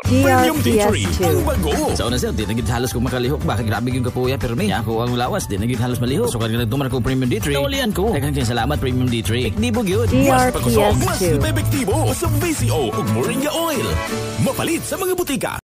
DRPS 2. Sa una sir, di naging halos kong makalihok. Bakit grabe yung kapuya? Pero may ako ang lawas. Di naging halos malihok. So kaya nagtumar ko Premium D3. Naulian ko. Daghang salamat Premium D3. Ektibo gyud. DRPS 2. Mas epektibo sa VCO ug Moringa Oil. Mapalit sa mga butika.